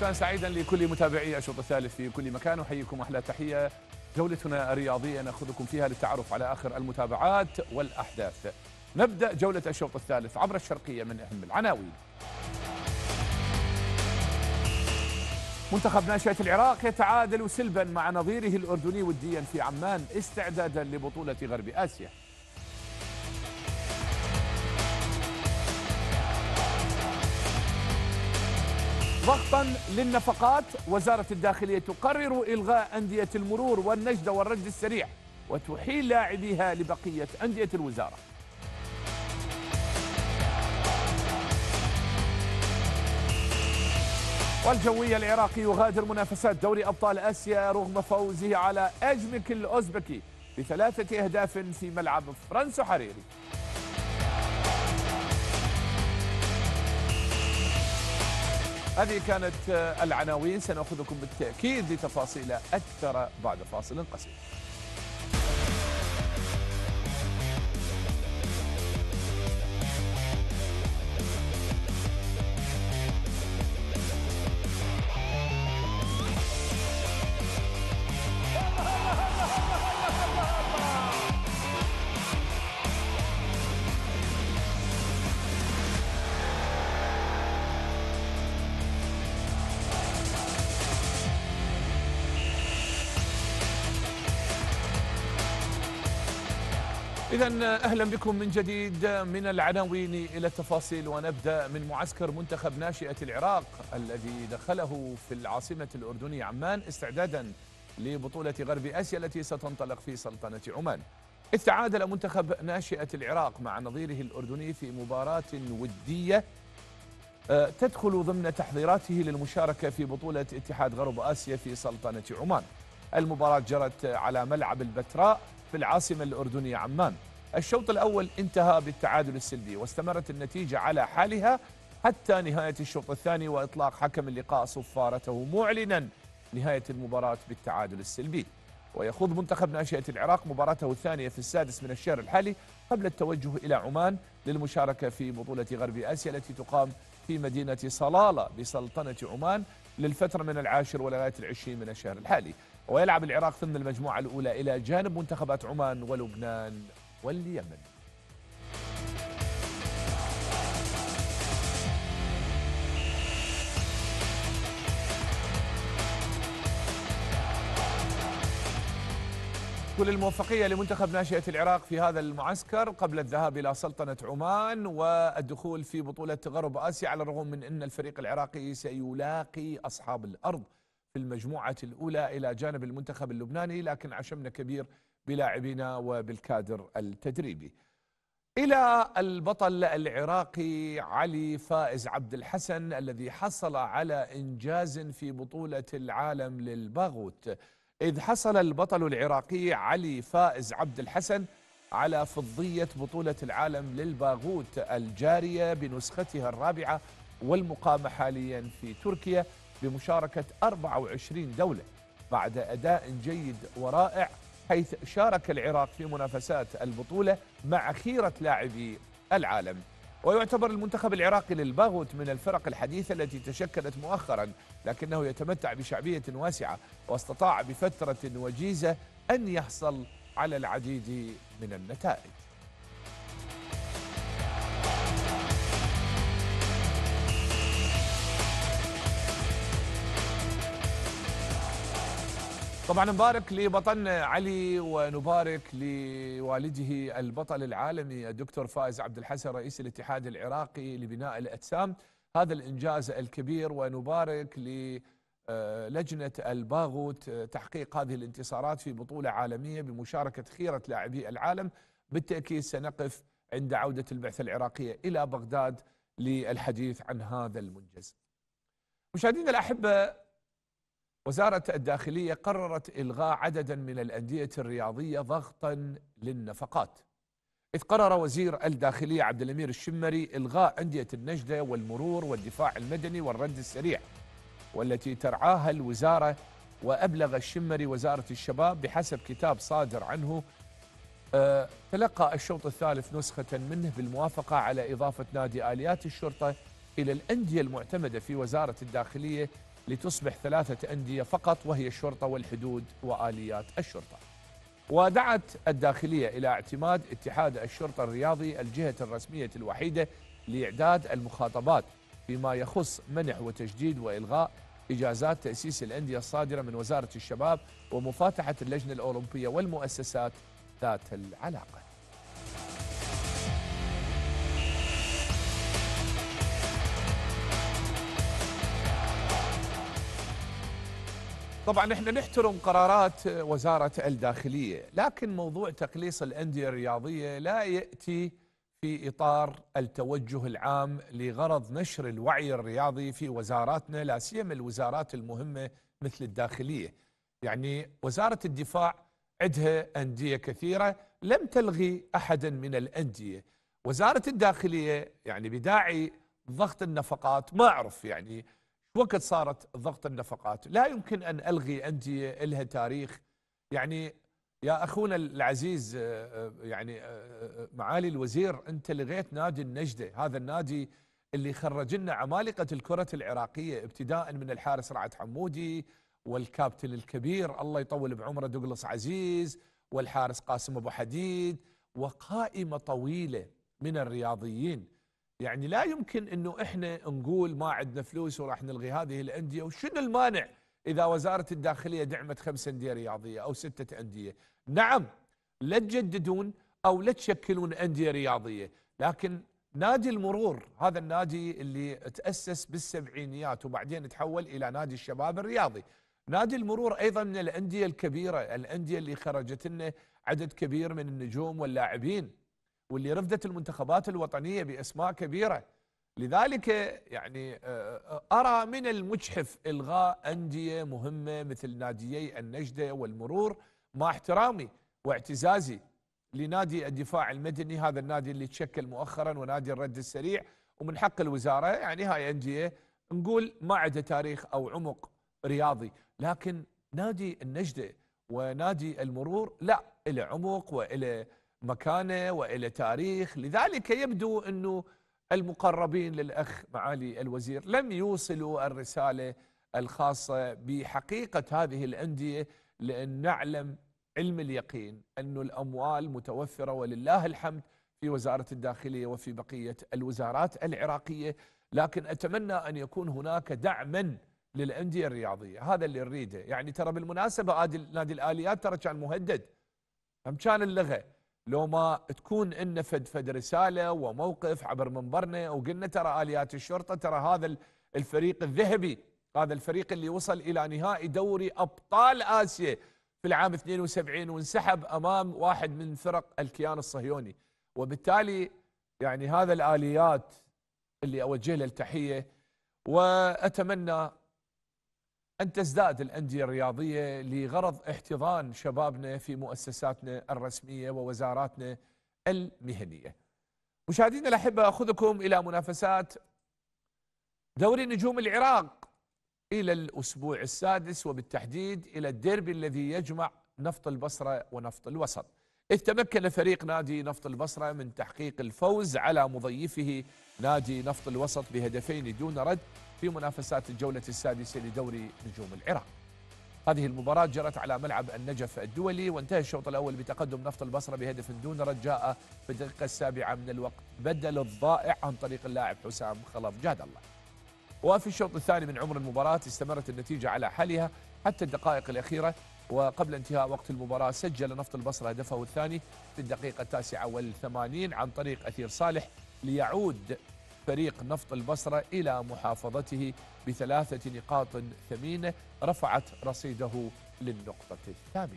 مساء سعيدا لكل متابعي الشوط الثالث في كل مكان، احييكم احلى تحيه. جولتنا الرياضيه ناخذكم فيها للتعرف على اخر المتابعات والاحداث. نبدا جوله الشوط الثالث عبر الشرقيه من اهم العناوين. منتخب ناشئة العراق يتعادل سلبا مع نظيره الاردني وديا في عمان استعدادا لبطوله غرب اسيا. ضغطا للنفقات، وزارة الداخلية تقرر إلغاء أندية المرور والنجدة والرد السريع وتحيل لاعبيها لبقية أندية الوزارة. والجوي العراقي يغادر منافسات دوري أبطال آسيا رغم فوزه على أجمك الأوزبكي ب3 أهداف في ملعب فرانسو حريري. هذه كانت العناوين، سنأخذكم بالتأكيد لتفاصيل أكثر بعد فاصل قصير. إذا أهلا بكم من جديد. من العناوين إلى التفاصيل، ونبدأ من معسكر منتخب ناشئة العراق الذي دخله في العاصمة الأردنية عمان استعدادا لبطولة غرب آسيا التي ستنطلق في سلطنة عمان. إذ تعادل منتخب ناشئة العراق مع نظيره الأردني في مباراة ودية تدخل ضمن تحضيراته للمشاركة في بطولة اتحاد غرب آسيا في سلطنة عمان. المباراة جرت على ملعب البتراء في العاصمة الأردنية عمان. الشوط الأول انتهى بالتعادل السلبي، واستمرت النتيجة على حالها حتى نهاية الشوط الثاني وإطلاق حكم اللقاء صفارته معلنا نهاية المباراة بالتعادل السلبي. ويخوض منتخب ناشئة العراق مباراته الثانية في السادس من الشهر الحالي قبل التوجه إلى عمان للمشاركة في بطولة غرب آسيا التي تقام في مدينة صلالة بسلطنة عمان للفترة من 10 ولغاية 20 من الشهر الحالي. ويلعب العراق ضمن المجموعة الأولى إلى جانب منتخبات عمان ولبنان واليمن. كل الموفقية لمنتخب ناشئة العراق في هذا المعسكر قبل الذهاب إلى سلطنة عمان والدخول في بطولة غرب آسيا، على الرغم من أن الفريق العراقي سيلاقي أصحاب الأرض في المجموعة الأولى إلى جانب المنتخب اللبناني، لكن عشمنا كبير بلاعبينا وبالكادر التدريبي. إلى البطل العراقي علي فائز عبد الحسن الذي حصل على إنجاز في بطولة العالم للباغوت، إذ حصل البطل العراقي علي فائز عبد الحسن على فضية بطولة العالم للباغوت الجارية بنسختها الرابعة والمقامة حاليا في تركيا بمشاركة 24 دولة بعد أداء جيد ورائع، حيث شارك العراق في منافسات البطولة مع خيرة لاعبي العالم. ويعتبر المنتخب العراقي للباغوت من الفرق الحديثة التي تشكلت مؤخرا، لكنه يتمتع بشعبية واسعة واستطاع بفترة وجيزة أن يحصل على العديد من النتائج. طبعا نبارك لبطلنا علي ونبارك لوالده البطل العالمي الدكتور فائز عبد الحسن رئيس الاتحاد العراقي لبناء الأجسام هذا الإنجاز الكبير، ونبارك للجنة الباغوت تحقيق هذه الانتصارات في بطولة عالمية بمشاركة خيرة لاعبي العالم. بالتأكيد سنقف عند عودة البعثة العراقية إلى بغداد للحديث عن هذا المنجز. مشاهدينا الأحبة، وزارة الداخلية قررت إلغاء عددا من الأندية الرياضية ضغطا للنفقات، إذ قرر وزير الداخلية عبد الأمير الشمري إلغاء أندية النجدة والمرور والدفاع المدني والرد السريع والتي ترعاها الوزارة. وأبلغ الشمري وزارة الشباب بحسب كتاب صادر عنه تلقى الشوط الثالث نسخة منه بالموافقة على إضافة نادي آليات الشرطة إلى الأندية المعتمدة في وزارة الداخلية لتصبح 3 أندية فقط، وهي الشرطة والحدود وآليات الشرطة. ودعت الداخلية إلى اعتماد اتحاد الشرطة الرياضي الجهة الرسمية الوحيدة لإعداد المخاطبات فيما يخص منح وتجديد وإلغاء إجازات تأسيس الأندية الصادرة من وزارة الشباب ومفاتحة اللجنة الأولمبية والمؤسسات ذات العلاقة. طبعا احنا نحترم قرارات وزارة الداخلية، لكن موضوع تقليص الأندية الرياضية لا يأتي في إطار التوجه العام لغرض نشر الوعي الرياضي في وزاراتنا، لا سيما الوزارات المهمة مثل الداخلية. يعني وزارة الدفاع عندها أندية كثيرة لم تلغي أحدا من الأندية. وزارة الداخلية يعني بداعي ضغط النفقات، ما أعرف يعني وقت صارت ضغط النفقات، لا يمكن أن ألغي أندية إلها تاريخ. يعني يا أخونا العزيز يعني معالي الوزير، أنت لغيت نادي النجدة، هذا النادي اللي خرج لنا عمالقة الكرة العراقية ابتداء من الحارس رعد حمودي والكابتن الكبير الله يطول بعمره دوغلاس عزيز والحارس قاسم أبو حديد وقائمة طويلة من الرياضيين. يعني لا يمكن انه احنا نقول ما عندنا فلوس وراح نلغي هذه الانديه، وشنو المانع اذا وزاره الداخليه دعمت 5 أندية رياضيه او 6 أندية؟ نعم، لا تجددون او لا تشكلون انديه رياضيه، لكن نادي المرور هذا النادي اللي تاسس بالسبعينيات وبعدين تحول الى نادي الشباب الرياضي. نادي المرور ايضا من الانديه الكبيره، الانديه اللي خرجت لنا عدد كبير من النجوم واللاعبين، واللي رفدت المنتخبات الوطنية بأسماء كبيرة. لذلك يعني أرى من المجحف إلغاء أندية مهمة مثل ناديي النجدة والمرور، مع احترامي واعتزازي لنادي الدفاع المدني، هذا النادي اللي تشكل مؤخرا، ونادي الرد السريع، ومن حق الوزارة يعني هاي أندية نقول ما عندها تاريخ أو عمق رياضي، لكن نادي النجدة ونادي المرور لا، إلى عمق وإلى مكانه وإلى تاريخ. لذلك يبدو أنه المقربين للأخ معالي الوزير لم يوصلوا الرسالة الخاصة بحقيقة هذه الأندية، لأن نعلم علم اليقين أن الأموال متوفرة ولله الحمد في وزارة الداخلية وفي بقية الوزارات العراقية، لكن أتمنى أن يكون هناك دعما للأندية الرياضية، هذا اللي نريده. يعني ترى بالمناسبة نادي الآليات ترى كان مهدد، هم كان اللغة لو ما تكون إن فد رسالة وموقف عبر منبرنا وقلنا ترى آليات الشرطة، ترى هذا الفريق الذهبي، هذا الفريق اللي وصل إلى نهائي دوري أبطال آسيا في العام 72 وانسحب أمام واحد من فرق الكيان الصهيوني. وبالتالي يعني هذا الآليات اللي أوجه له التحية، وأتمنى أن تزداد الأندية الرياضية لغرض احتضان شبابنا في مؤسساتنا الرسمية ووزاراتنا المهنية. مشاهدينا الأحبة، أخذكم إلى منافسات دوري نجوم العراق إلى الأسبوع السادس، وبالتحديد إلى الديربي الذي يجمع نفط البصرة ونفط الوسط. إذ تمكن فريق نادي نفط البصرة من تحقيق الفوز على مضيفه نادي نفط الوسط ب2 دون رد في منافسات الجولة السادسة لدوري نجوم العراق. هذه المباراة جرت على ملعب النجف الدولي، وانتهى الشوط الأول بتقدم نفط البصرة ب1 دون رد، جاء في الدقيقة 7 من الوقت بدل الضائع عن طريق اللاعب حسام خلف جاد الله. وفي الشوط الثاني من عمر المباراة استمرت النتيجة على حالها حتى الدقائق الأخيرة، وقبل انتهاء وقت المباراة سجل نفط البصرة هدفه الثاني في الدقيقة 89 عن طريق أثير صالح، ليعود فريق نفط البصرة إلى محافظته ب3 نقاط ثمينة رفعت رصيده للنقطة الثامنة.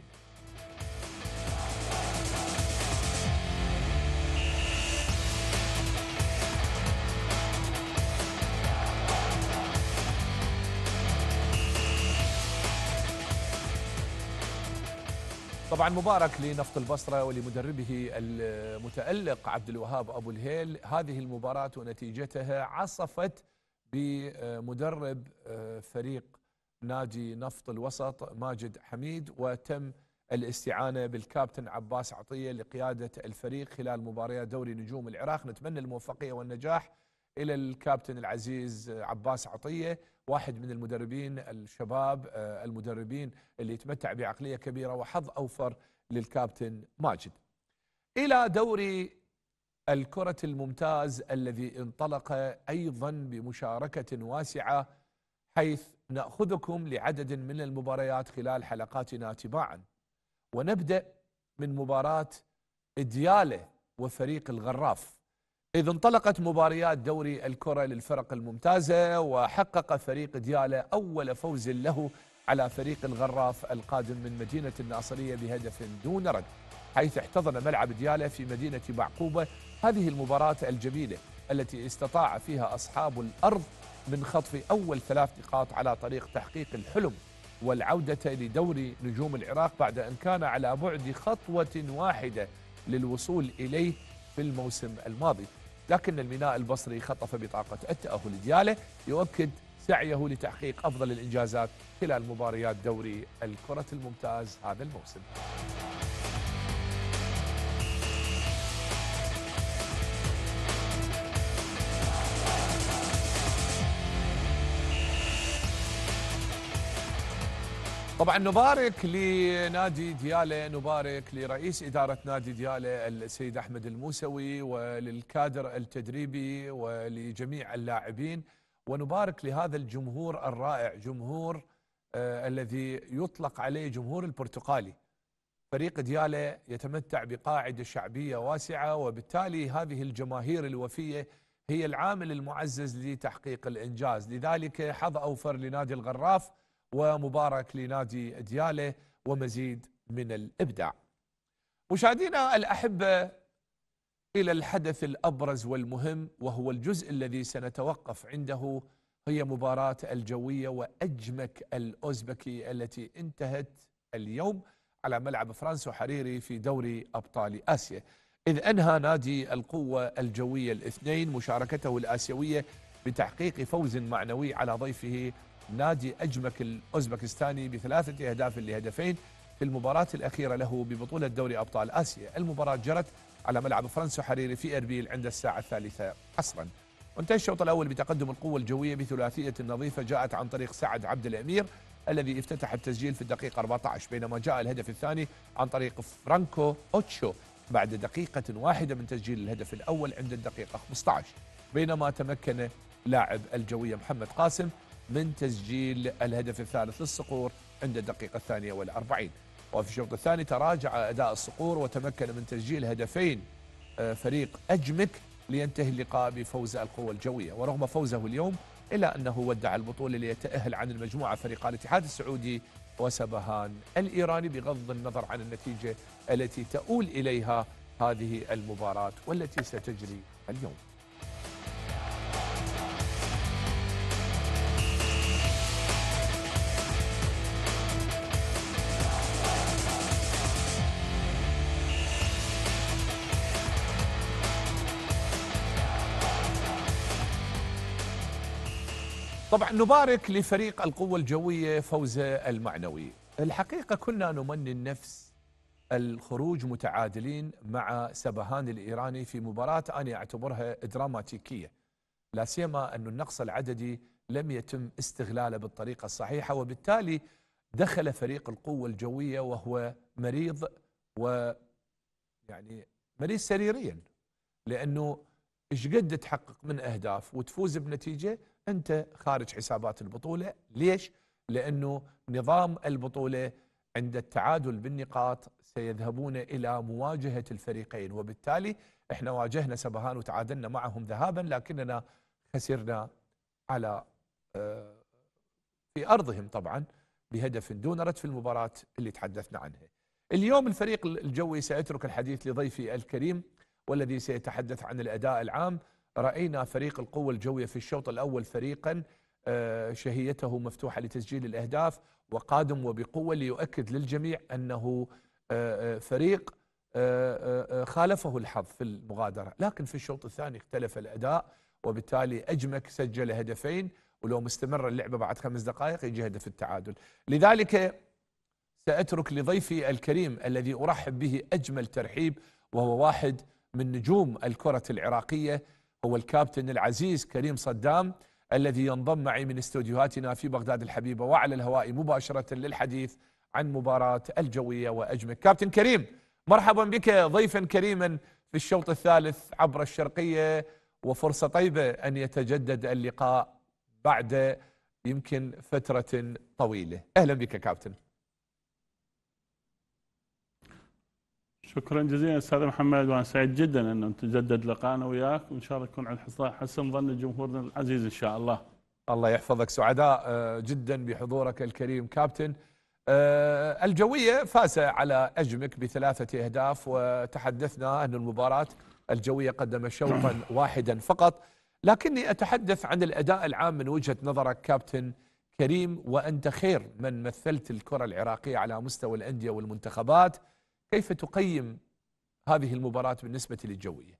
طبعا مبارك لنفط البصرة ولمدربه المتألق عبد الوهاب أبو الهيل. هذه المباراة ونتيجتها عصفت بمدرب فريق نادي نفط الوسط ماجد حميد، وتم الاستعانة بالكابتن عباس عطية لقيادة الفريق خلال مباريات دوري نجوم العراق. نتمنى الموفقية والنجاح إلى الكابتن العزيز عباس عطية، واحد من المدربين الشباب المدربين اللي يتمتع بعقلية كبيرة، وحظ أوفر للكابتن ماجد. إلى دوري الكرة الممتاز الذي انطلق أيضا بمشاركة واسعة، حيث نأخذكم لعدد من المباريات خلال حلقاتنا تباعا. ونبدأ من مباراة ديالة وفريق الغراف، إذ انطلقت مباريات دوري الكرة للفرق الممتازة، وحقق فريق ديالة أول فوز له على فريق الغراف القادم من مدينة الناصرية بهدف دون رد، حيث احتضن ملعب ديالة في مدينة بعقوبة هذه المباراة الجميلة التي استطاع فيها أصحاب الأرض من خطف أول 3 نقاط على طريق تحقيق الحلم والعودة لدوري نجوم العراق، بعد أن كان على بعد خطوة واحدة للوصول إليه في الموسم الماضي. لكن الميناء البصري خطف بطاقة التأهل. ديالة يؤكد سعيه لتحقيق أفضل الإنجازات خلال مباريات دوري الكرة الممتاز هذا الموسم. طبعا نبارك لنادي ديالة، نبارك لرئيس إدارة نادي ديالة السيد أحمد الموسوي، وللكادر التدريبي ولجميع اللاعبين، ونبارك لهذا الجمهور الرائع، جمهور الذي يطلق عليه جمهور البرتقالي. فريق ديالة يتمتع بقاعدة شعبية واسعة، وبالتالي هذه الجماهير الوفية هي العامل المعزز لتحقيق الإنجاز. لذلك حظ أوفر لنادي الغراف، ومبارك لنادي ديالة، ومزيد من الإبداع. مشاهدينا الأحبة، إلى الحدث الأبرز والمهم، وهو الجزء الذي سنتوقف عنده، هي مباراة الجوية وأجمك الأوزبكي التي انتهت اليوم على ملعب فرانسو حريري في دوري أبطال آسيا، إذ أنهى نادي القوة الجوية الاثنين مشاركته الآسيوية بتحقيق فوز معنوي على ضيفه نادي أجمك الأوزبكستاني ب3 أهداف لهدفين في المباراة الأخيرة له ببطولة دوري أبطال آسيا. المباراة جرت على ملعب فرانسو حريري في أربيل عند الساعة 3 عصرا. وانتهى الشوط الأول بتقدم القوة الجوية بثلاثية نظيفة جاءت عن طريق سعد عبد الأمير الذي افتتح التسجيل في الدقيقة 14، بينما جاء الهدف الثاني عن طريق فرانكو أوتشو بعد دقيقة واحدة من تسجيل الهدف الأول عند الدقيقة 15، بينما تمكن لاعب الجوية محمد قاسم من تسجيل الهدف الثالث للصقور عند الدقيقة 42. وفي الشوط الثاني تراجع أداء الصقور وتمكن من تسجيل هدفين فريق أجمك لينتهي اللقاء بفوز القوة الجوية. ورغم فوزه اليوم إلا أنه ودع البطولة ليتأهل عن المجموعة فريقان الاتحاد السعودي وسبهان الإيراني، بغض النظر عن النتيجة التي تؤول إليها هذه المباراة والتي ستجري اليوم. طبعا نبارك لفريق القوة الجوية فوزه المعنوي. الحقيقة كنا نمني النفس الخروج متعادلين مع سبهان الإيراني في مباراة أنا أعتبرها دراماتيكية، لا سيما أن النقص العددي لم يتم استغلاله بالطريقة الصحيحة، وبالتالي دخل فريق القوة الجوية وهو مريض، ويعني مريض سريريا، لأنه إيش قد تحقق من أهداف وتفوز بنتيجة أنت خارج حسابات البطولة. ليش؟ لأنه نظام البطولة عند التعادل بالنقاط سيذهبون إلى مواجهة الفريقين، وبالتالي احنا واجهنا سبهان وتعادلنا معهم ذهابا، لكننا خسرنا على في أرضهم طبعا بهدف دون رد في المباراة اللي تحدثنا عنها. اليوم الفريق الجوي سيترك الحديث لضيفي الكريم والذي سيتحدث عن الأداء العام. رأينا فريق القوة الجوية في الشوط الأول فريقا شهيته مفتوحة لتسجيل الأهداف وقادم وبقوة، ليؤكد للجميع أنه فريق خالفه الحظ في المغادرة، لكن في الشوط الثاني اختلف الأداء، وبالتالي أجمك سجل هدفين، ولو مستمر اللعبة بعد 5 دقائق يجي هدف التعادل. لذلك سأترك لضيفي الكريم الذي أرحب به أجمل ترحيب، وهو واحد من نجوم الكرة العراقية، هو الكابتن العزيز كريم صدام، الذي ينضم معي من استوديوهاتنا في بغداد الحبيبة وعلى الهواء مباشرة للحديث عن مباراة الجوية وأجمك. كابتن كريم، مرحبا بك ضيفا كريما في الشوط الثالث عبر الشرقية، وفرصة طيبة أن يتجدد اللقاء بعد يمكن فترة طويلة. أهلا بك كابتن. شكرا جزيلا استاذ محمد، وانا سعيد جدا انه نتجدد لقاءنا وياك، وان شاء الله يكون على حسن ظن جمهورنا العزيز ان شاء الله. الله يحفظك، سعداء جدا بحضورك الكريم كابتن. الجوية فاز على أجمك بثلاثة أهداف، وتحدثنا أن المباراة الجوية قدم شوطا واحدا فقط، لكني أتحدث عن الأداء العام من وجهة نظرك كابتن كريم، وأنت خير من مثلت الكرة العراقية على مستوى الأندية والمنتخبات. كيف تقيم هذه المباراة بالنسبة للجوية؟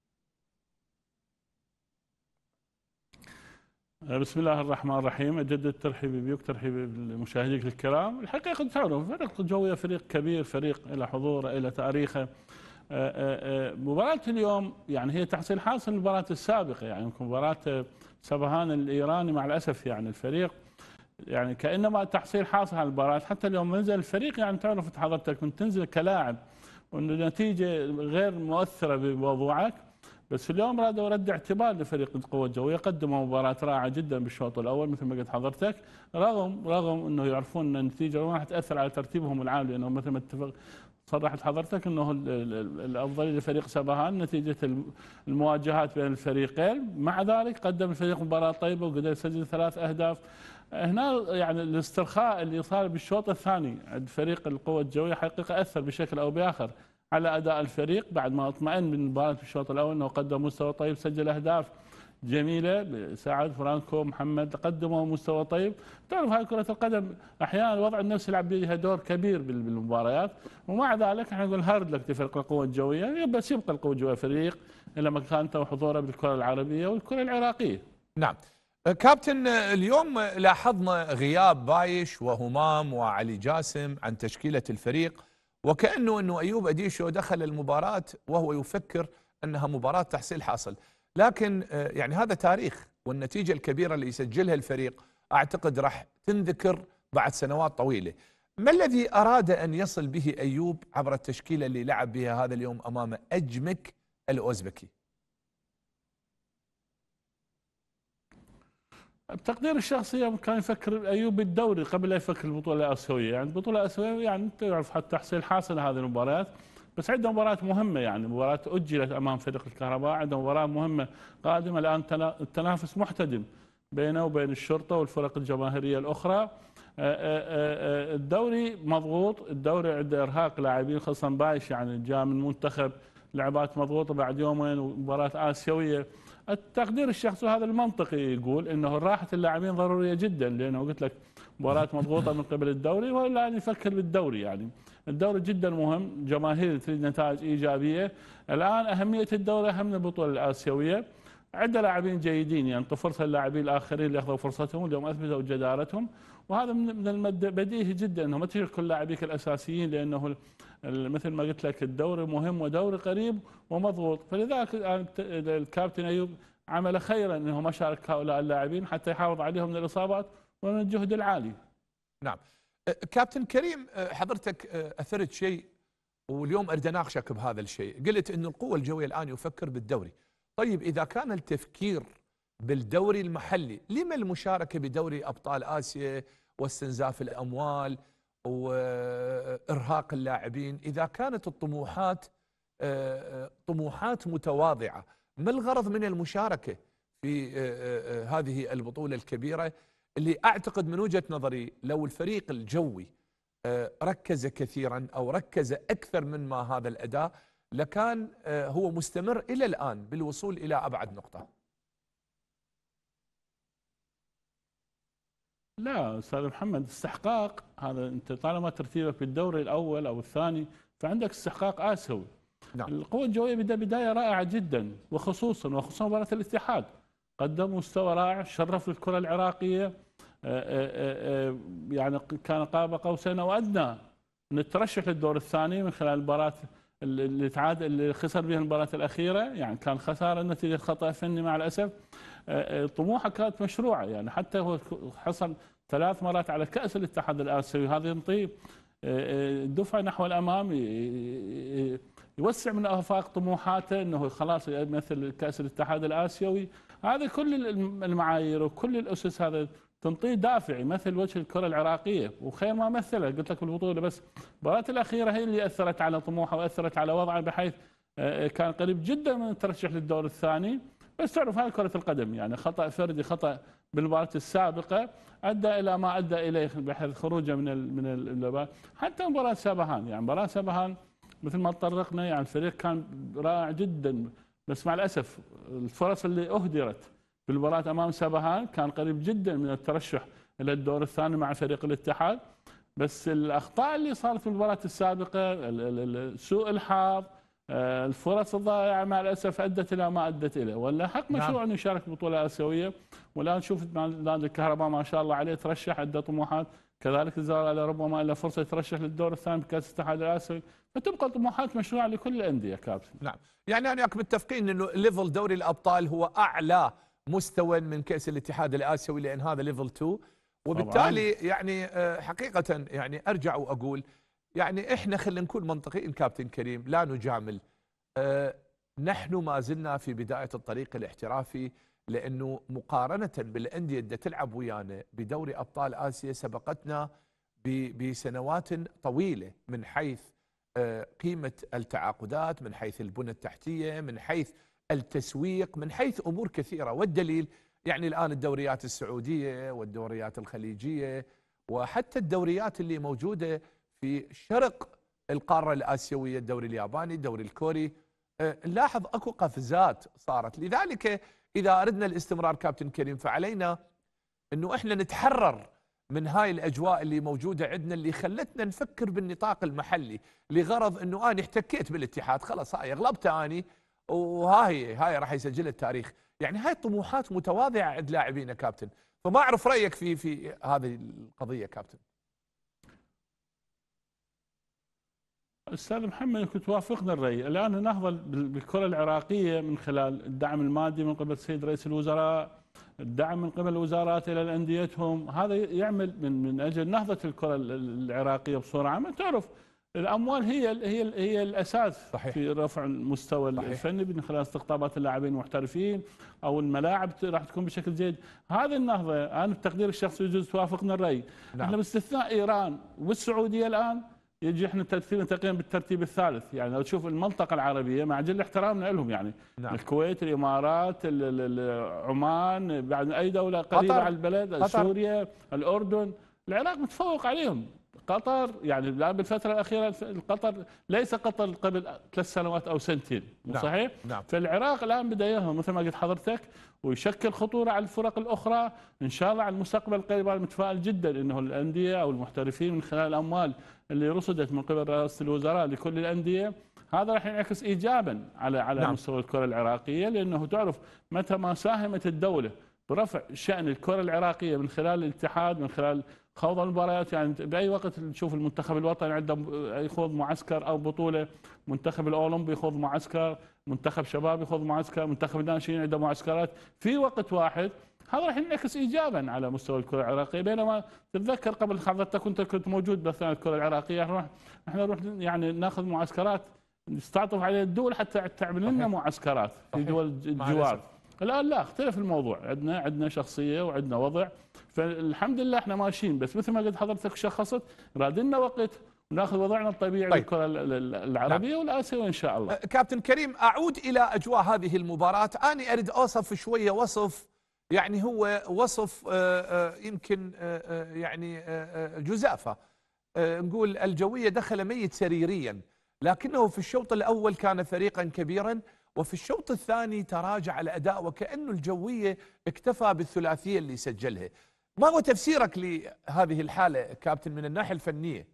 بسم الله الرحمن الرحيم، اجدد ترحيبي بك ترحيبي بمشاهديك الكرام. الحقيقه تعرف فريق الجويه فريق كبير، فريق له حضوره، له تاريخه. مباراه اليوم يعني هي تحصيل حاصل المباراه السابقه، يعني مباراه سبهان الايراني مع الاسف يعني الفريق يعني كانما تحصيل حاصل على المباراه. حتى اليوم نزل الفريق يعني تعرف حضرتك كنت تنزل كلاعب وانه النتيجه غير مؤثره بموضوعك، بس اليوم رادوا رد اعتبار لفريق القوى الجويه، قدموا مباراه رائعه جدا بالشوط الاول مثل ما قلت حضرتك، رغم انه يعرفون ان النتيجه ما راح تاثر على ترتيبهم العام، لانه مثل ما اتفق صرحت حضرتك انه الافضليه لفريق سبهان نتيجه المواجهات بين الفريقين. مع ذلك قدم الفريق مباراه طيبه وقدر يسجل 3 أهداف. هنا يعني الاسترخاء اللي صار بالشوط الثاني عند فريق القوى الجويه حقيقه اثر بشكل او باخر على اداء الفريق، بعد ما اطمئن من المباراه في الشوط الاول انه قدم مستوى طيب، سجل اهداف جميله، سعد فرانكو محمد قدموا مستوى طيب. تعرف هاي كره القدم احيانا الوضع النفسي يلعب بها دور كبير بالمباريات، ومع ذلك احنا نقول هارد لك لفريق القوى الجويه، بس يبقى القوى الجويه فريق الى مكانته وحضوره بالكره العربيه والكره العراقيه. نعم كابتن، اليوم لاحظنا غياب بايش وهمام وعلي جاسم عن تشكيلة الفريق، وكأنه أنه أيوب أديشو دخل المباراة وهو يفكر أنها مباراة تحصيل حاصل، لكن يعني هذا تاريخ، والنتيجة الكبيرة اللي يسجلها الفريق أعتقد راح تنذكر بعد سنوات طويلة. ما الذي أراد أن يصل به أيوب عبر التشكيلة اللي لعب بها هذا اليوم أمام أجمك الأوزبكي؟ بتقدير الشخصي كان يفكر ايوب بالدوري قبل لا يفكر البطوله الاسيويه، يعني البطوله الاسيويه يعني تعرف حتى تحصيل حاصل هذه المباريات، بس عنده مباراه مهمه، يعني مباراه اجلت امام فريق الكهرباء، عنده مباراه مهمه قادمه. الان التنافس محتدم بينه وبين الشرطه والفرق الجماهيريه الاخرى. الدوري مضغوط، الدوري عنده ارهاق لاعبين خاصه بايش يعني جاء من منتخب، لعبات مضغوطه بعد يومين ومباراه اسيويه. التقدير الشخصي هذا المنطقي يقول انه راحه اللاعبين ضروريه جدا، لانه قلت لك مباراه مضغوطه من قبل الدوري، ولا يفكر بالدوري. يعني الدوري جدا مهم، جماهير تريد نتائج ايجابيه. الان اهميه الدوري اهم من البطوله الاسيويه. عنده لاعبين جيدين، يعني فرصه للاعبين الاخرين اللي ياخذوا فرصتهم، اليوم اثبتوا جدارتهم، وهذا من بديهي جدا انه ما تشيل كل لاعبيك الاساسيين، لانه مثل ما قلت لك الدوري مهم ودوري قريب ومضغوط، فلذلك الكابتن ايوب عمل خيرا انه ما شارك هؤلاء اللاعبين حتى يحافظ عليهم من الاصابات ومن الجهد العالي. نعم كابتن كريم، حضرتك اثرت شيء واليوم اريد اناقشك بهذا الشيء، قلت انه القوة الجوية الان يفكر بالدوري. طيب اذا كان التفكير بالدوري المحلي، لما المشاركة بدوري ابطال اسيا واستنزاف الاموال وارهاق اللاعبين اذا كانت الطموحات طموحات متواضعة؟ ما الغرض من المشاركة في هذه البطولة الكبيرة اللي اعتقد من وجهة نظري لو الفريق الجوي ركز كثيرا او ركز اكثر من ما هذا الاداء لكان هو مستمر الى الان بالوصول الى ابعد نقطة؟ لا استاذ محمد، استحقاق هذا، انت طالما ترتيبك بالدوري الاول او الثاني فعندك استحقاق اسيوي. نعم. القوة الجوية بداية رائعة جدا، وخصوصا مباراة الاتحاد قدم مستوى رائع، شرف الكرة العراقية، يعني كان قاب قوسين او ادنى ان الترشح للدور الثاني من خلال مباراة اللي خسر بها المباراه الاخيره، يعني كان خساره نتيجه خطا فني مع الاسف. طموحه كانت مشروعه، يعني حتى هو حصل 3 مرات على كاس الاتحاد الاسيوي، هذا ينطي دفعه نحو الامام، يوسع من افاق طموحاته انه خلاص يمثل كاس الاتحاد الاسيوي. هذه كل المعايير وكل الاسس هذا تنطيه دافع يمثل وجه الكره العراقيه، وخير ما مثله قلت لك بالبطوله. بس المباراه الاخيره هي اللي اثرت على طموحه واثرت على وضعه، بحيث كان قريب جدا من الترشح للدور الثاني. بس تعرف هاي كره القدم، يعني خطا فردي، خطا بالمباراه السابقه ادى الى ما ادى اليه، بحيث خروجه من المباراه. حتى مباراه سبهان، يعني مباراه سبهان مثل ما تطرقنا، يعني الفريق كان رائع جدا، بس مع الاسف الفرص اللي اهدرت بالمباراه امام سبهان كان قريب جدا من الترشح الى الدور الثاني مع فريق الاتحاد. بس الاخطاء اللي صارت في المباراه السابقه، سوء الحظ، الفرص الضائعه مع الاسف ادت الى ما ادت اليه. ولا حق مشروع انه يشارك في البطوله الاسيويه. والان نشوف نادي الكهرباء ما شاء الله عليه ترشح، عنده طموحات، كذلك الزرقاء ربما له فرصه يترشح للدور الثاني بكاس الاتحاد الاسيوي، فتبقى طموحات مشروعه لكل الانديه كابتن. نعم، يعني انا وياك متفقين انه ليفل دوري الابطال هو اعلى مستوى من كاس الاتحاد الاسيوي، لان هذا ليفل 2، وبالتالي يعني حقيقه يعني ارجع واقول يعني احنا خلينا نكون منطقيين كابتن كريم، لا نجامل. نحن ما زلنا في بدايه الطريق الاحترافي، لانه مقارنه بالانديه اللي تلعب ويانا بدوري ابطال اسيا سبقتنا بسنوات طويله، من حيث قيمه التعاقدات، من حيث البنى التحتيه، من حيث التسويق، من حيث امور كثيره. والدليل يعني الان الدوريات السعوديه والدوريات الخليجيه وحتى الدوريات اللي موجوده في شرق القاره الاسيويه، الدوري الياباني، الدوري الكوري، نلاحظ اكو قفزات صارت. لذلك اذا اردنا الاستمرار كابتن كريم فعلينا انه احنا نتحرر من هاي الاجواء اللي موجوده عندنا، اللي خلتنا نفكر بالنطاق المحلي، لغرض انه انا احتكيت بالاتحاد خلاص هاي غلبته اني، وهاي راح يسجلها التاريخ. يعني هاي طموحات متواضعه عند لاعبينا كابتن، فما اعرف رايك في هذه القضيه كابتن. استاذ محمد كنت توافقنا الراي. الان نهضه بالكره العراقيه من خلال الدعم المادي من قبل السيد رئيس الوزراء، الدعم من قبل الوزارات الى انديتهم، هذا يعمل من اجل نهضه الكره العراقيه بصوره عامه. تعرف الاموال هي الاساس صحيح. في رفع المستوى صحيح. الفني من خلال استقطابات اللاعبين المحترفين، او الملاعب راح تكون بشكل جيد. هذه النهضه انا بتقدير الشخصي يجوز توافقنا الراي. نعم. احنا باستثناء ايران والسعوديه الان يجي احنا تقريبا بالترتيب الثالث. يعني لو تشوف المنطقه العربيه مع جل احترامنا لهم، يعني نعم. الكويت، الامارات، عمان، بعد اي دوله قريبه على البلد، سوريا، الاردن، العراق متفوق عليهم. قطر يعني الان بالفتره الاخيره قطر ليس قطر قبل 3 سنوات او سنتين، نعم. صحيح؟ نعم. فالعراق الان بدا يظهر مثل ما قلت حضرتك، ويشكل خطوره على الفرق الاخرى. ان شاء الله على المستقبل القريب انا متفائل جدا انه الانديه او المحترفين من خلال الاموال اللي رصدت من قبل رئاسه الوزراء لكل الانديه، هذا راح ينعكس ايجابا على نعم. مستوى الكره العراقيه، لانه تعرف متى ما ساهمت الدوله برفع شان الكره العراقيه من خلال الاتحاد، من خلال خوض المباريات. يعني باي وقت نشوف المنتخب الوطني عنده يخوض معسكر او بطوله، منتخب الاولمبي يخوض معسكر، منتخب شباب يخوض معسكر، منتخب الناشئين عنده معسكرات في وقت واحد، هذا راح ينعكس ايجابا على مستوى الكره العراقيه. بينما تتذكر قبل حضرتك كنت موجود باثناء الكره العراقيه، احنا نروح يعني ناخذ معسكرات نستعطف على الدول حتى تعمل لنا معسكرات في دول الجوار. الان لا، اختلف الموضوع، عندنا شخصيه وعندنا وضع، فالحمد لله احنا ماشيين. بس مثل ما قلت حضرتك شخصت، راد لنا وقت وناخذ وضعنا الطبيعي طيب. للكره العربيه نعم. والاسيويه ان شاء الله. كابتن كريم، اعود الى اجواء هذه المباراه. انا اريد اوصف شويه وصف، يعني هو وصف يمكن يعني جزافه، نقول الجويه دخل ميت سريريا، لكنه في الشوط الاول كان فريقا كبيرا، وفي الشوط الثاني تراجع الاداء، وكانه الجويه اكتفى بالثلاثيه اللي سجلها. ما هو تفسيرك لهذه الحاله كابتن من الناحيه الفنيه؟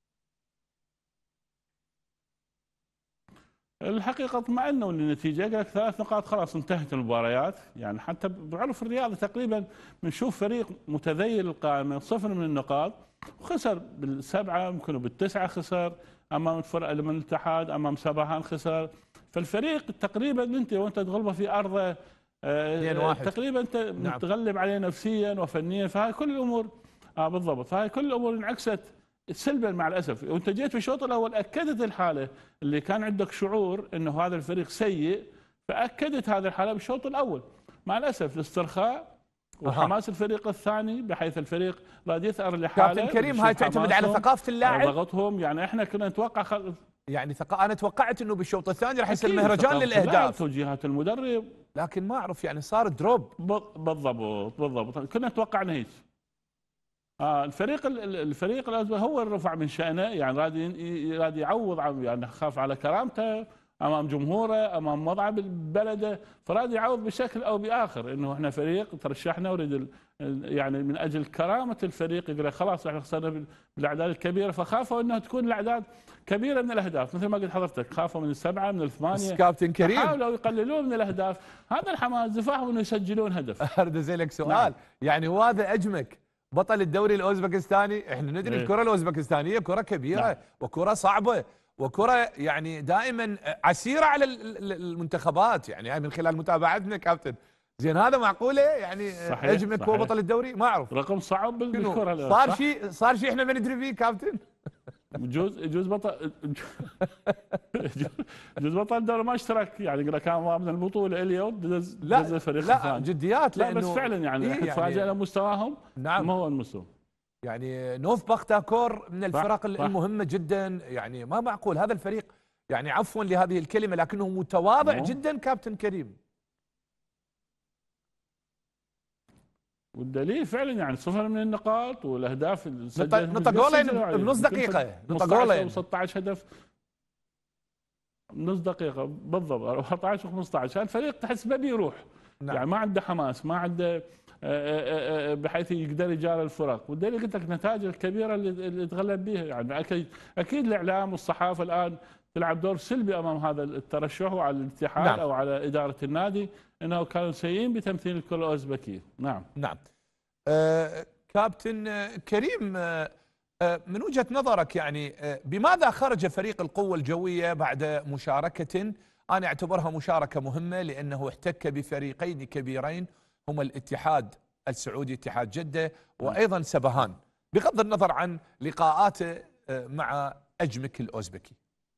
الحقيقه اطمأنوا للنتيجه، قال لك 3 نقاط خلاص انتهت المباريات. يعني حتى بعرف الرياضه تقريبا بنشوف فريق متذيل القائمه 0 من النقاط، وخسر بالسبعه يمكن بالتسعه خسر امام الفرقه من الاتحاد، امام سبهان خسر. فالفريق تقريبا انت وانت تغلبه في ارضه 2-1 تقريبا انت متغلب عليه نفسيا وفنيا، فهاي كل الامور بالضبط، فهاي كل الامور انعكست سلبا مع الاسف. وانت جيت في الشوط الاول اكدت الحاله اللي كان عندك شعور انه هذا الفريق سيء، فاكدت هذه الحاله بالشوط الاول. مع الاسف الاسترخاء وحماس الفريق الثاني، بحيث الفريق راد يثأر لحاله. كابتن كريم، هاي تعتمد على ثقافه اللاعب، ضغطهم. يعني احنا كنا نتوقع يعني انا توقعت انه بالشوط الثاني راح يصير مهرجان للاهداف، توجيهات المدرب، لكن ما اعرف يعني صار دروب. بالضبط كنا نتوقع هيك. الفريق الازرق هو اللي رفع من شأنه، يعني راد يعوض عن، يعني خاف على كرامته امام جمهوره، امام وضعه ببلده، فراد يعوض بشكل او باخر انه احنا فريق ترشحنا وريد يعني من اجل كرامه الفريق، يقول خلاص احنا خسرنا بالاعداد الكبيره، فخافوا انها تكون الاعداد كبيره من الاهداف، مثل ما قلت حضرتك خافوا من السبعه من الثمانيه. كابتن كريم حاولوا يقللون من الاهداف، هذا الحماس دفعهم انه يسجلون هدف. ارد ازيلك سؤال. نعم. يعني وهذا اجمك بطل الدوري الاوزبكستاني، احنا ندري الكره الاوزبكستانيه كره كبيره. نعم. وكره صعبه، وكره يعني دائما عسيره على المنتخبات، يعني من خلال متابعتنا كابتن. زين هذا معقوله يعني اجمك هو بطل الدوري؟ ما اعرف، رقم صعب بالكره. صار شيء احنا ما ندري فيه كابتن. يجوز بطل يجوز بطل الدوري ما اشترك، يعني كان ضامن البطوله اليوم دز الفريق الثاني. لا جديات، لا بس فعلا يعني احنا تفاجئنا مستواهم. نعم، ما هو المستوى. يعني نوف بختاكور من الفرق المهمه جدا، يعني ما معقول هذا الفريق، يعني عفوا لهذه الكلمه لكنه متواضع جدا كابتن كريم. والدليل فعلا يعني 0 من النقاط والاهداف نطق جولين بنص دقيقه، نطق جولين 16 هدف بنص دقيقه بالضبط، 14 و15. الفريق تحس بده يروح. نعم. يعني ما عنده حماس، ما عنده بحيث يقدر يجاري الفرق، والدليل قلت لك النتائج الكبيره اللي تغلب بها. يعني اكيد الاعلام والصحافه الان تلعب دور سلبي امام هذا الترشح وعلى الاتحاد. نعم. او على اداره النادي انه كانوا سيئين بتمثيل الكره الاوزبكيه. نعم. نعم. كابتن كريم، من وجهه نظرك يعني بماذا خرج فريق القوه الجويه بعد مشاركه انا اعتبرها مشاركه مهمه، لانه احتك بفريقين كبيرين هما الاتحاد السعودي اتحاد جده وايضا سبهان، بغض النظر عن لقاءاته مع اجمك الاوزبكي؟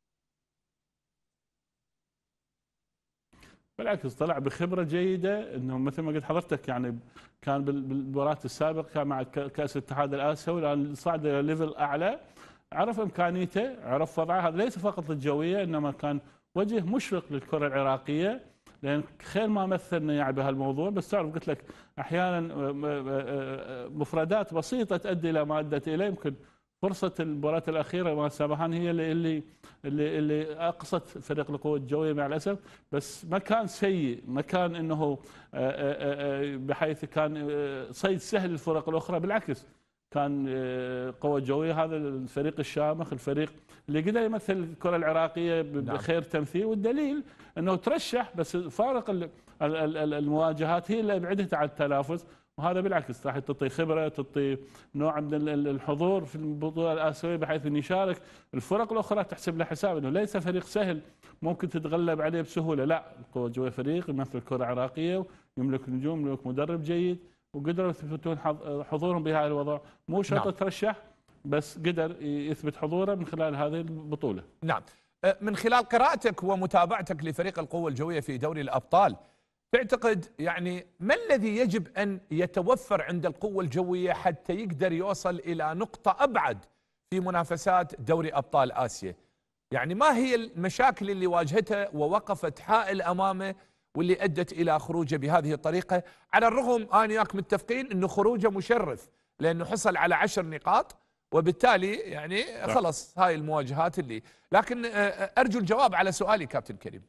بالعكس طلع بخبره جيده، انه مثل ما قلت حضرتك يعني كان بالمباراه السابق كان مع كاس الاتحاد الاسيوي، الان صعد الى ليفل اعلى، عرف امكانيته، عرف وضعه. هذا ليس فقط الجويه، انما كان وجه مشرق للكره العراقيه، لان خير ما مثلنا يعني بهالموضوع. بس تعرف قلت لك احيانا مفردات بسيطه تؤدي الى ما ادت اليه. يمكن فرصه المباراه الاخيره مع سبهان هي اللي اقصت فريق القوه الجويه مع الاسف، بس ما كان سيء، ما كان انه بحيث كان صيد سهل للفرق الاخرى، بالعكس كان قوة الجوية هذا الفريق الشامخ، الفريق اللي قدر يمثل الكرة العراقية بخير تمثيل. والدليل انه ترشح، بس فارق المواجهات هي اللي ابعدته عن التنافس، وهذا بالعكس راح تعطي خبره، تعطي نوع من الحضور في البطوله الاسيويه، بحيث انه يشارك الفرق الاخرى تحسب له حساب انه ليس فريق سهل ممكن تتغلب عليه بسهوله. لا، القوه الجويه فريق يمثل الكره العراقيه ويملك نجوم، يملك مدرب جيد، وقدروا يثبتون حضورهم بهذا الوضع. مو شرط ترشح، بس قدر يثبت حضوره من خلال هذه البطوله. نعم. من خلال قراءتك ومتابعتك لفريق القوه الجويه في دوري الابطال، تعتقد يعني ما الذي يجب أن يتوفر عند القوة الجوية حتى يقدر يوصل إلى نقطة أبعد في منافسات دوري أبطال آسيا؟ يعني ما هي المشاكل اللي واجهتها ووقفت حائل أمامه واللي أدت إلى خروجه بهذه الطريقة، على الرغم أنا وياك متفقين أنه خروجه مشرف لأنه حصل على 10 نقاط، وبالتالي يعني خلص هاي المواجهات اللي، لكن أرجو الجواب على سؤالي كابتن كريم.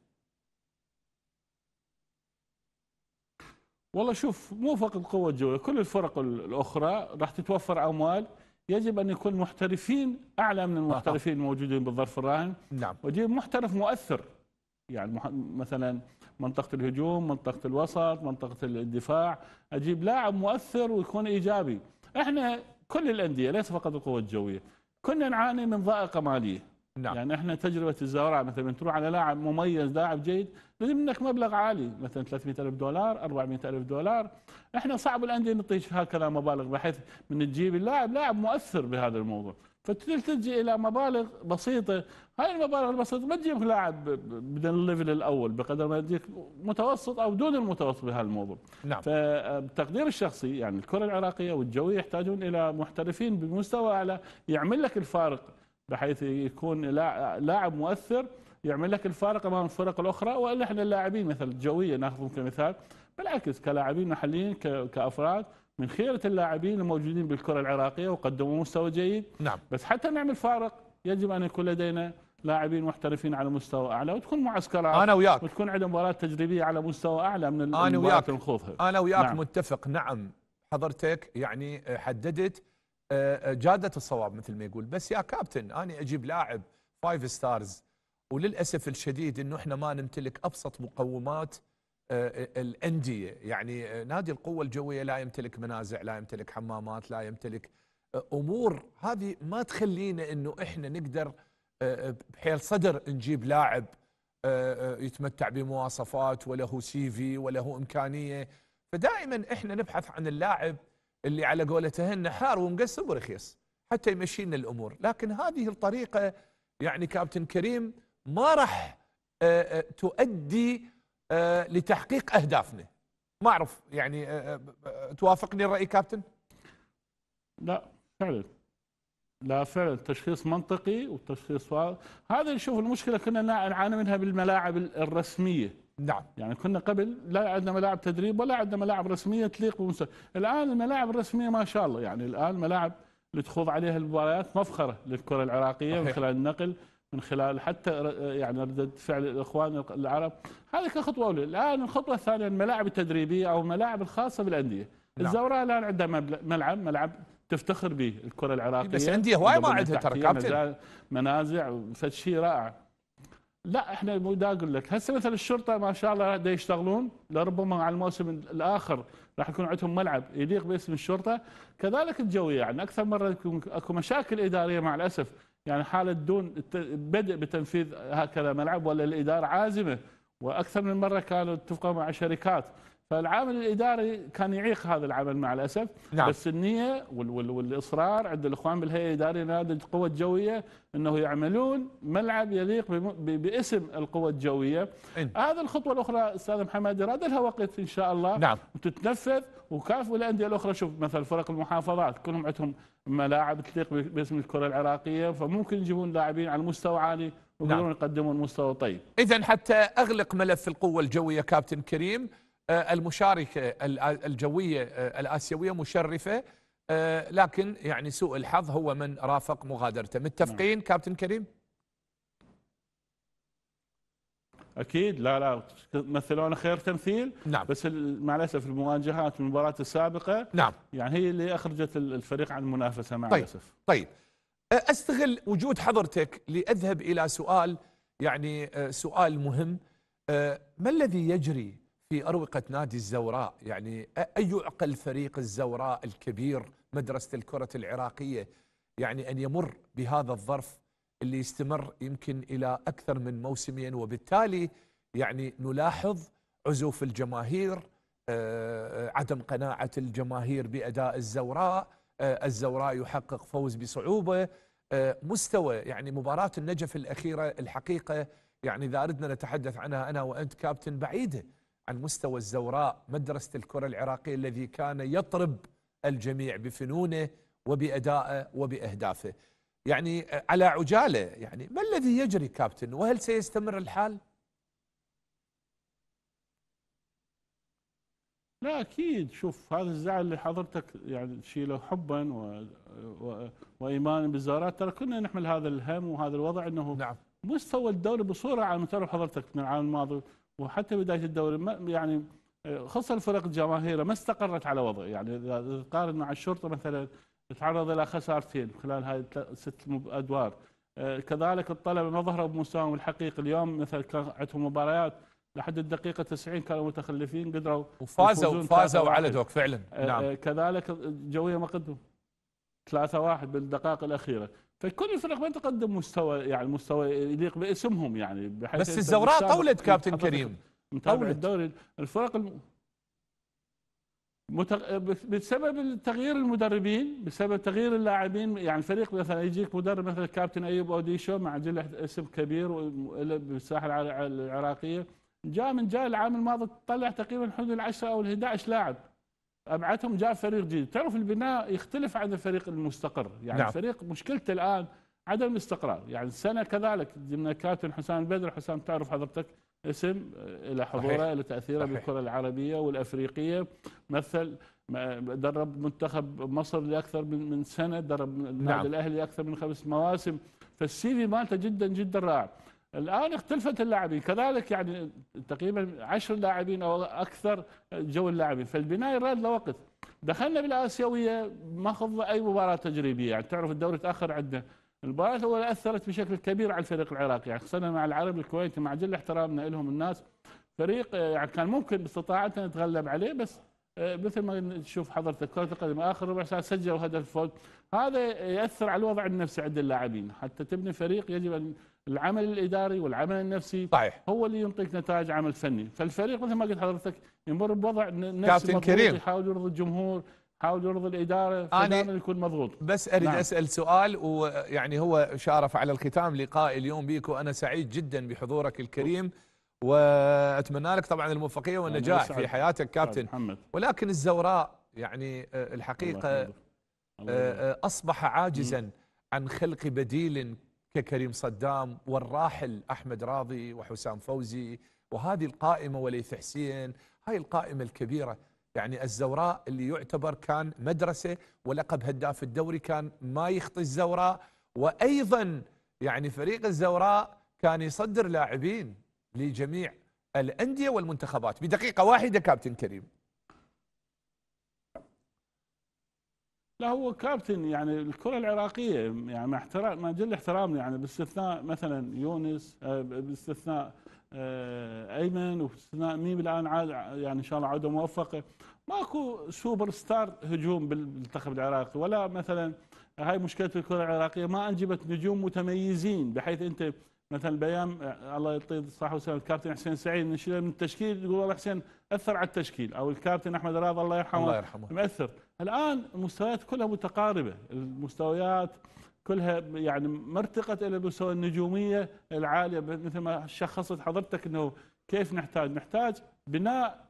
والله شوف، مو فقط القوة الجوية، كل الفرق الأخرى راح تتوفر أموال، يجب أن يكون محترفين أعلى من المحترفين الموجودين بالظرف الراهن. نعم. ويجيب محترف مؤثر، يعني مثلا منطقة الهجوم، منطقة الوسط، منطقة الدفاع، أجيب لاعب مؤثر ويكون إيجابي. احنا كل الانديه ليس فقط القوه الجويه كنا نعاني من ضائقه ماليه. نعم. يعني احنا تجربه الزوراء مثلا تروح على لاعب مميز لاعب جيد لازم منك مبلغ عالي مثلا 300,000 دولار 400,000 دولار. احنا صعب الانديه نعطيك هكذا مبالغ بحيث من تجيب اللاعب لاعب مؤثر بهذا الموضوع. فتلتجي الى مبالغ بسيطه. هاي المبالغ البسيطه ما تجيب لاعب من الليفل الاول بقدر ما تجيك متوسط او دون المتوسط بهذا الموضوع. نعم. فبتقدير الشخصي يعني الكره العراقيه والجويه يحتاجون الى محترفين بمستوى اعلى يعمل لك الفارق بحيث يكون لاعب مؤثر يعمل لك الفارق امام الفرق الاخرى. والا احنا اللاعبين مثل الجويه ناخذهم كمثال بالعكس كلاعبين محليين كافراد من خيره اللاعبين الموجودين بالكره العراقيه وقدموا مستوى جيد. نعم. بس حتى نعمل فارق يجب ان يكون لدينا لاعبين محترفين على مستوى اعلى وتكون معسكرات انا وياك وتكون عندنا مباريات تجريبيه على مستوى اعلى من انا المباريات وياك اللي نخوضها. انا وياك نعم. متفق. نعم حضرتك يعني حددت جادة الصواب مثل ما يقول. بس يا كابتن أنا أجيب لاعب 5 ستارز وللأسف الشديد أنه إحنا ما نمتلك أبسط مقومات الأندية. يعني نادي القوة الجوية لا يمتلك منازع، لا يمتلك حمامات، لا يمتلك أمور هذه ما تخلينا أنه إحنا نقدر بحيل صدر نجيب لاعب يتمتع بمواصفات وله سي في وله إمكانية. فدائما إحنا نبحث عن اللاعب اللي على قولته حار ومقسم ورخيص حتى يمشينا الامور. لكن هذه الطريقه يعني كابتن كريم ما راح تؤدي لتحقيق اهدافنا. ما اعرف يعني توافقني الراي كابتن؟ لا فعلا، لا فعلا تشخيص منطقي وتشخيص هذا. نشوف المشكله كنا نعاني منها بالملاعب الرسميه. نعم. يعني كنا قبل لا عندنا ملاعب تدريب ولا عندنا ملاعب رسميه تليق بمستوى. الان الملاعب الرسميه ما شاء الله يعني الان ملاعب اللي تخوض عليها المباريات مفخره للكره العراقيه صحيح. من خلال النقل من خلال حتى يعني رده فعل الاخوان العرب. هذه كخطوه اولى. الان الخطوه الثانيه الملاعب التدريبيه او الملاعب الخاصه بالانديه. نعم. الزوراء الان عندها ملعب تفتخر به الكره العراقيه. بس انديه هواي ما عندها ترى كابتن منازع فشي رائع. لا احنا دا اقول لك هسه مثل الشرطه ما شاء الله دا يشتغلون لربما على الموسم الاخر راح يكون عندهم ملعب يليق باسم الشرطه. كذلك الجويه يعني اكثر مره يكون اكو مشاكل اداريه مع الاسف يعني حاله دون بدء بتنفيذ هكذا ملعب ولا الاداره عازمه واكثر من مره كانوا اتفقوا مع شركات. فالعامل الاداري كان يعيق هذا العمل مع الاسف. نعم. بس النيه والاصرار عند الاخوان بالهيئه الاداريه لنادي القوه الجويه انه يعملون ملعب يليق باسم القوه الجويه. هذا الخطوه الاخرى استاذ محمد يراد لها وقت ان شاء الله. نعم. وتتنفذ وكافئوا الانديه الاخرى. شوف مثل فرق المحافظات كلهم عندهم ملاعب تليق باسم الكره العراقيه فممكن يجيبون لاعبين على مستوى عالي ويقدرون نعم. يقدمون مستوى طيب. اذا حتى اغلق ملف القوه الجويه كابتن كريم المشاركة الجوية الآسيوية مشرفة لكن يعني سوء الحظ هو من رافق مغادرته. متفقين نعم. كابتن كريم؟ أكيد. لا مثلونا خير تمثيل. نعم. بس مع الأسف المواجهات المباراة السابقة نعم. يعني هي اللي أخرجت الفريق عن المنافسة مع الأسف. طيب أستغل وجود حضرتك لأذهب إلى سؤال يعني سؤال مهم. ما الذي يجري في أروقة نادي الزوراء؟ يعني أي يعقل فريق الزوراء الكبير مدرسة الكرة العراقية يعني أن يمر بهذا الظرف اللي يستمر يمكن إلى أكثر من موسمين وبالتالي يعني نلاحظ عزوف الجماهير عدم قناعة الجماهير بأداء الزوراء الزوراء يحقق فوز بصعوبة مستوى يعني مباراة النجف الأخيرة الحقيقة يعني إذا أردنا نتحدث عنها أنا وأنت كابتن بعيدة عن مستوى الزوراء مدرسة الكرة العراقية الذي كان يطرب الجميع بفنونه وبأدائه وبأهدافه. يعني على عجالة يعني ما الذي يجري كابتن وهل سيستمر الحال؟ لا أكيد. شوف هذا الزعل اللي حضرتك يعني تشيله حبا وإيمانا بالزوراء ترى كنا نحمل هذا الهم وهذا الوضع أنه نعم. مستوى الدوري بصورة عامة تعرف حضرتك من العام الماضي وحتى بداية الدوري يعني خاصة الفرق الجماهيرية ما استقرت على وضع. يعني إذا تقارن مع الشرطة مثلا تعرض إلى خسارتين خلال هاي 6 أدوار. كذلك الطلبة ما ظهروا بمستواهم الحقيقي. اليوم مثلا كان عندهم مباريات لحد الدقيقة 90 كانوا متخلفين قدروا وفازوا على دوك فعلا. نعم. كذلك الجوية ما قدموا 3-1 بالدقائق الاخيره. فكل الفرق ما تقدم مستوى، يعني مستوى يليق باسمهم، يعني بحيث بس الزوراء طولت كابتن كريم، متابع الدوري. الفرق بسبب تغيير المدربين، بسبب تغيير اللاعبين. يعني الفريق مثلا يجيك مدرب مثل الكابتن ايوب اوديشو مع اسم كبير بالساحه العراقيه، جاء العام الماضي طلع تقريبا حدود ال10 او ال11 لاعب، ابعتهم جاب فريق جديد. تعرف البناء يختلف عن الفريق المستقر، يعني نعم. الفريق مشكلته الان عدم الاستقرار. يعني السنه كذلك جبنا كابتن حسام البدر. حسام تعرف حضرتك اسم له حضوره، له تاثيره بالكره العربيه والافريقيه. مثل درب منتخب مصر لاكثر من سنه، درب النادي الاهلي اكثر من 5 مواسم، فالسي في مالته جدا جدا رائع. الان اختلفت اللاعبين كذلك، يعني تقريبا 10 لاعبين او اكثر جو اللاعبين، فالبناء يراد له وقت. دخلنا بالاسيويه ما خض اي مباراه تجريبيه، يعني تعرف الدوري تاخر عندنا. المباراه الاولى اثرت بشكل كبير على الفريق العراقي، يعني خصوصا مع العرب الكويتي مع جل احترامنا لهم الناس، فريق يعني كان ممكن باستطاعتنا نتغلب عليه، بس مثل ما تشوف حضرتك كرة القدم اخر ربع ساعه سجلوا هدف الفوز. هذا ياثر على الوضع النفسي عند اللاعبين. حتى تبني فريق يجب ان العمل الاداري والعمل النفسي صحيح هو اللي ينطيك نتائج عمل فني. فالفريق مثل ما قلت حضرتك يمر بوضع نفسي كابتن كريم، يحاول يرضي الجمهور، يحاول يرضي الاداره، فدائما يكون مضغوط. بس اريد اسال سؤال، ويعني هو شارف على الختام لقاء اليوم بيك، وانا سعيد جدا بحضورك الكريم، واتمنى لك طبعا الموفقيه والنجاح في حياتك كابتن محمد. ولكن الزوراء يعني الحقيقه اصبح عاجزا عن خلق بديل ككريم صدام والراحل احمد راضي وحسام فوزي وهذه القائمه وليث حسين، هاي القائمه الكبيره. يعني الزوراء اللي يعتبر كان مدرسه ولقب هداف الدوري كان ما يخطي الزوراء، وايضا يعني فريق الزوراء كان يصدر لاعبين لجميع الانديه والمنتخبات. بدقيقه واحده كابتن كريم. لا هو كابتن يعني الكره العراقيه، يعني مع احترام ما جل احترامنا، يعني باستثناء مثلا يونس، باستثناء ايمن، وباستثناء ميم الان عاد يعني ان شاء الله عوده موفقه، ماكو سوبر ستار هجوم بالمنتخب العراقي. ولا مثلا هاي مشكله الكره العراقيه، ما انجبت نجوم متميزين بحيث انت مثلا بيام الله يعطيه الصحه والسلامه الكابتن حسين سعيد نشيله من التشكيل يقول والله حسين اثر على التشكيل، او الكابتن احمد راضي الله يرحمه مؤثر. الان المستويات كلها متقاربه، المستويات كلها يعني مرتقت الى المستوى النجوميه العاليه. مثل ما شخصت حضرتك انه كيف نحتاج بناء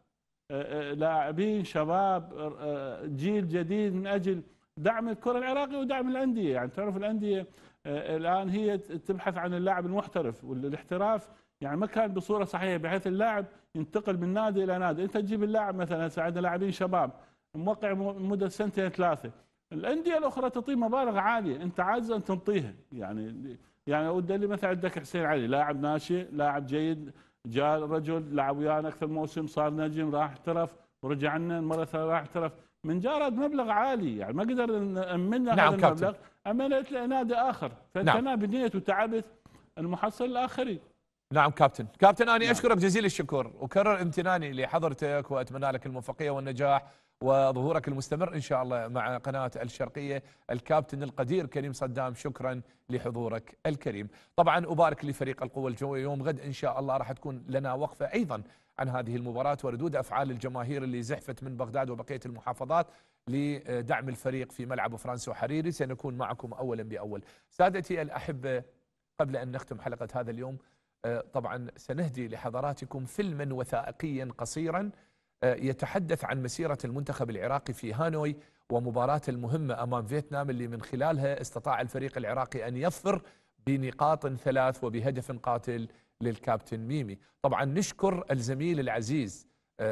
لاعبين شباب، جيل جديد من اجل دعم الكره العراقيه ودعم الانديه. يعني تعرف الانديه الان هي تبحث عن اللاعب المحترف، والاحتراف يعني ما كان بصوره صحيحه بحيث اللاعب ينتقل من نادي الى نادي. انت تجيب اللاعب مثلا هسه عندنا لاعبين شباب موقع مده 2-3 سنين، الانديه الاخرى تعطيه مبالغ عاليه، انت عاجز ان تنطيها. يعني والدليل مثلا عندك حسين علي لاعب ناشئ، لاعب جيد، جاء رجل لعب ويانا اكثر موسم، صار نجم، راح احترف ورجع لنا مره ثانيه راح احترف، من جارد مبلغ عالي، يعني ما قدر نأمن هذا المبلغ، امنت لنادي اخر، فانت هنا بنيت وتعبت المحصل الاخرين. نعم كابتن أنا أشكرك جزيل الشكر وكرر امتناني لحضرتك، وأتمنى لك الموفقية والنجاح وظهورك المستمر إن شاء الله مع قناة الشرقية. الكابتن القدير كريم صدام، شكرا لحضورك الكريم. طبعا أبارك لفريق القوة الجوية، يوم غد إن شاء الله راح تكون لنا وقفة أيضا عن هذه المباراة وردود أفعال الجماهير اللي زحفت من بغداد وبقية المحافظات لدعم الفريق في ملعب فرانسو حريري. سنكون معكم أولا بأول. سادتي الأحبة، قبل أن نختم حلقة هذا اليوم طبعا سنهدي لحضراتكم فيلما وثائقيا قصيرا يتحدث عن مسيرة المنتخب العراقي في هانوي ومباراة المهمة أمام فيتنام اللي من خلالها استطاع الفريق العراقي أن يظفر بنقاط 3 وبهدف قاتل للكابتن ميمي. طبعا نشكر الزميل العزيز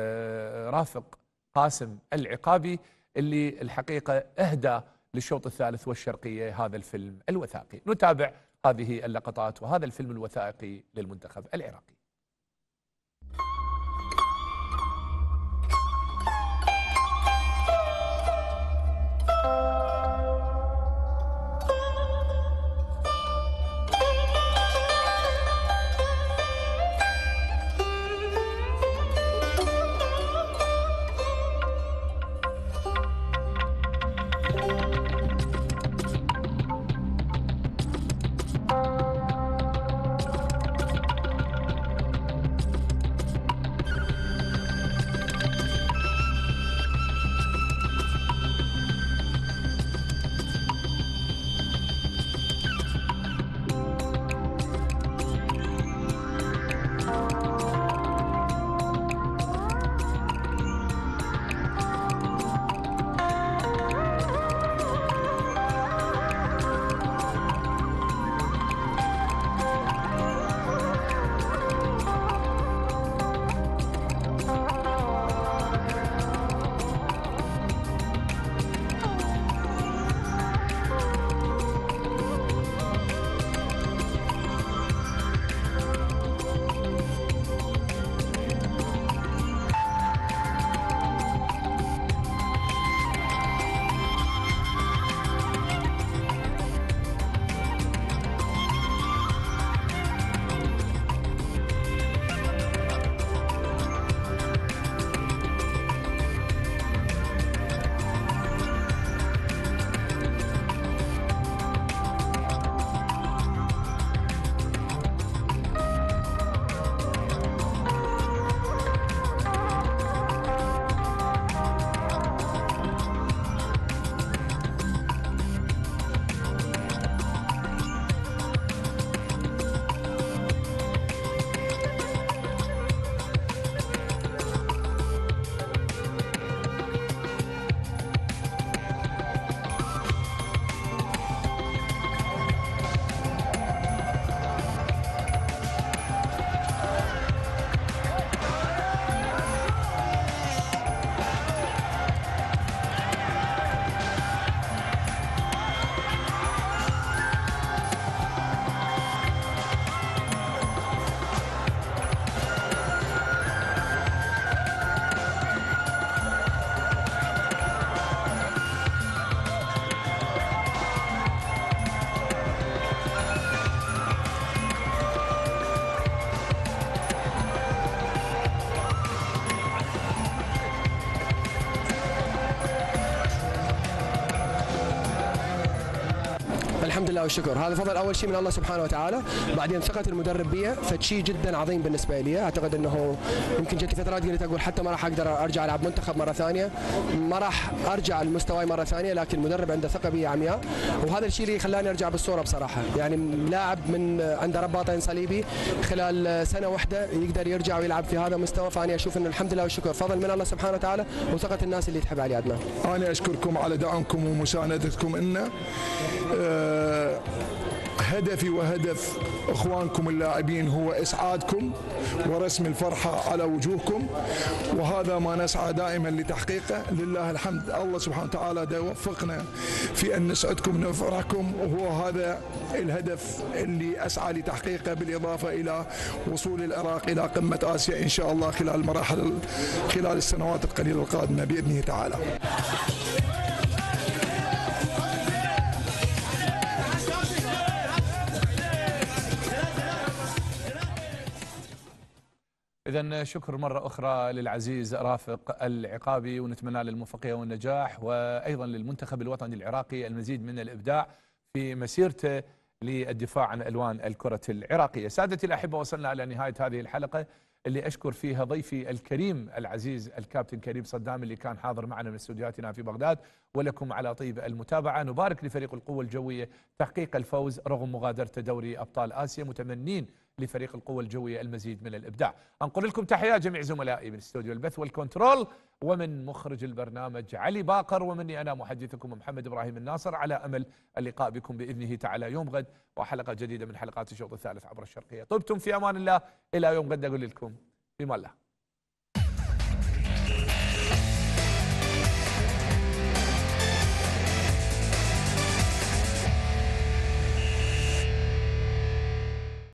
رافق قاسم العقابي اللي الحقيقة أهدى للشوط الثالث والشرقية هذا الفيلم الوثائقي. نتابع هذه اللقطات وهذا الفيلم الوثائقي للمنتخب العراقي. الحمد لله والشكر. هذا فضل اول شيء من الله سبحانه وتعالى، بعدين ثقه المدرب بي، فشيء جدا عظيم بالنسبه لي. اعتقد انه يمكن جت فترات قلت اقول حتى ما راح اقدر ارجع العب منتخب مره ثانيه، ما راح ارجع لمستواي مره ثانيه، لكن المدرب عنده ثقه بي عمياء، وهذا الشيء اللي خلاني ارجع بالصوره بصراحه. يعني لاعب من عنده رباطين صليبي خلال سنه واحده يقدر يرجع ويلعب في هذا المستوى، فانا اشوف انه الحمد لله والشكر فضل من الله سبحانه وتعالى وثقه الناس اللي تحب علي عدنان. انا اشكركم على دعمكم ومساندتكم لنا. هدفي وهدف اخوانكم اللاعبين هو اسعادكم ورسم الفرحه على وجوهكم، وهذا ما نسعى دائما لتحقيقه. لله الحمد، الله سبحانه وتعالى دا يوفقنا في ان نسعدكم ونفرحكم، وهو هذا الهدف اللي اسعى لتحقيقه، بالاضافه الى وصول العراق الى قمه اسيا ان شاء الله خلال السنوات القليله القادمه باذنه تعالى. إذا شكر مرة أخرى للعزيز رافق العقابي، ونتمنى له الموفقية والنجاح، وأيضا للمنتخب الوطني العراقي المزيد من الإبداع في مسيرته للدفاع عن ألوان الكرة العراقية. سادتي الأحبة، وصلنا إلى نهاية هذه الحلقة اللي أشكر فيها ضيفي الكريم العزيز الكابتن كريم صدام اللي كان حاضر معنا من استوديوهاتنا في بغداد، ولكم على طيب المتابعة. نبارك لفريق القوة الجوية تحقيق الفوز رغم مغادرة دوري أبطال آسيا، متمنين لفريق القوة الجوية المزيد من الإبداع. أنقل لكم تحيات جميع زملائي من استوديو البث والكنترول، ومن مخرج البرنامج علي باقر، ومني أنا محدثكم محمد إبراهيم الناصر، على أمل اللقاء بكم بإذنه تعالى يوم غد وحلقة جديدة من حلقات الشوط الثالث عبر الشرقية. طبتم في أمان الله، إلى يوم غد أقول لكم بما الله.